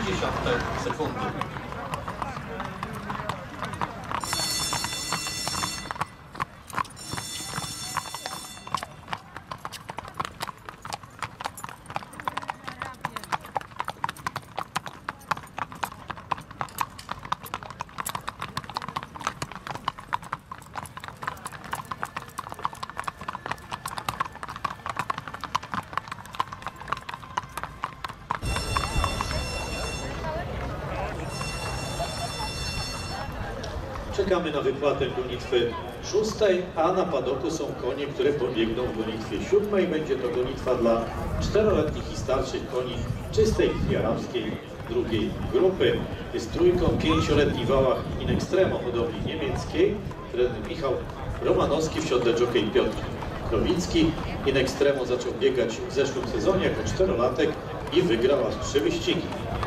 sekundy. Czekamy na wypłatę gonitwy 6, a na padoku są konie, które pobiegną w gonitwie 7. Będzie to gonitwa dla 4-letnich i starszych koni czystej krwi arabskiej drugiej grupy. Jest trójką 5-letni Wałach in extremo hodowli niemieckiej, trener Michał Romanowski, w siodle jockey Piotr Krowicki. In extremo zaczął biegać w zeszłym sezonie jako 4-latek i wygrał aż 3 wyścigi.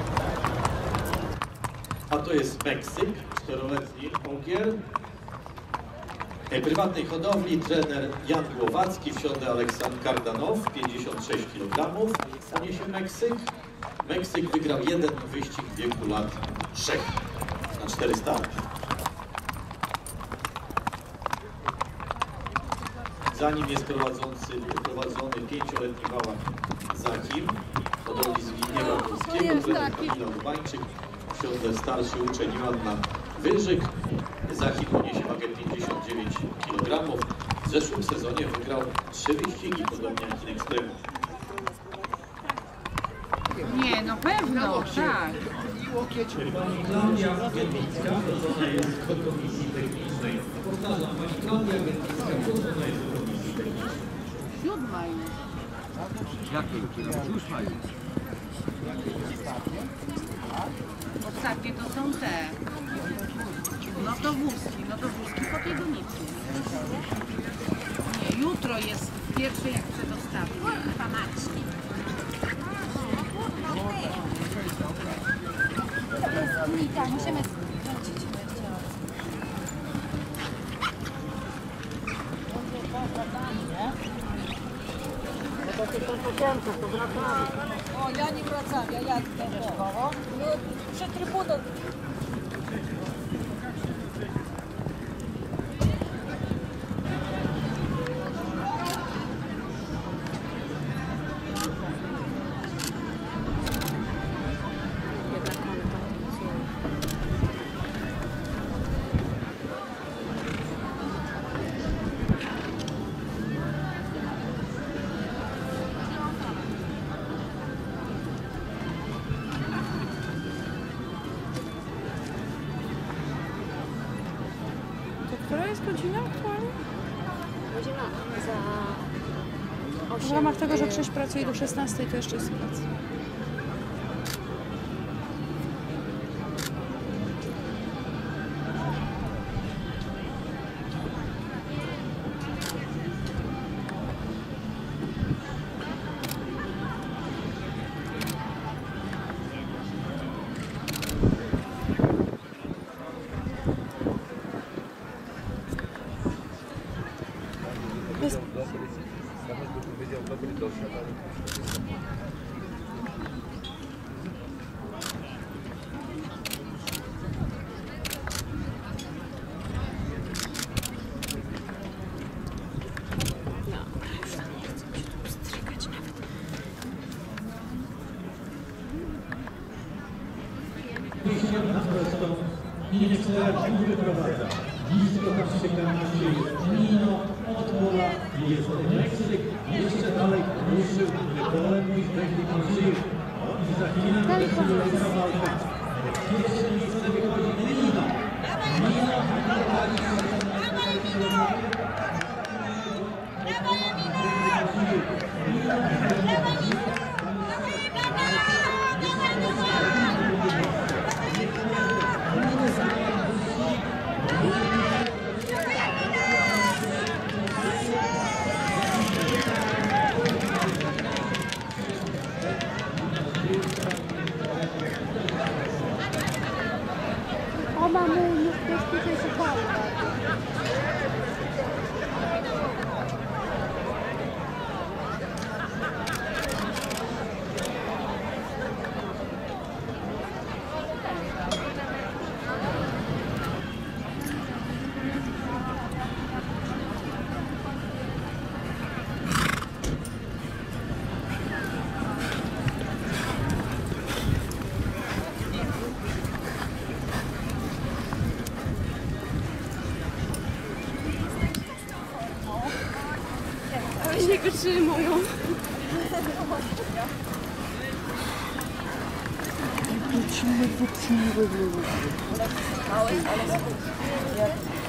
A to jest Meksyk, 4-letni ogier. Prywatnej hodowli trener Jan Głowacki, w siodle Aleksandr Kardanow, 56 kg. Niesie Meksyk. Meksyk wygrał jeden wyścig w wieku lat 3 na 4 starty. Za nim jest prowadzony 5-letni Wałach Zachim, hodowli z Widniewa Polskiego, trener Kamila Urbańczyk. W siodle starszy uczeń Joanna Wyrzyk. Zachim poniesie wagę 59 kg. W zeszłym sezonie wygrał 3 wyścigi, podobnie jak in extremo. Nie, no pewno, tak. Pani Klaudia Gębicka, proszona jest w komisji technicznej. Powtarzam, pani Klaudia Gębicka, proszona jest w komisji technicznej. 7 już. Jakie? 8 już. Ostatnie to są te. No to wózki po tej gonicy. Nie, jutro jest w pierwszej przedostawie. Panaczki. Tak, musimy wrócić. O, ja nie wracam, ja jadę. No, przed trybuną. Która jest godzina aktualnie? Godzina za 8. W ramach tego, że Krzyś pracuje do 16, to jeszcze jest praca. Na prostą linię czterech wyprowadza. Blisko Kastrzyka jest Nino, od pola jest Meksyk, jeszcze dalej ruszył polem i technicznie i za chwilę decyduje walka. Pierwsze miejsce wychodzi Nino. Nino prowadzi Później go trzymają. Małe, ale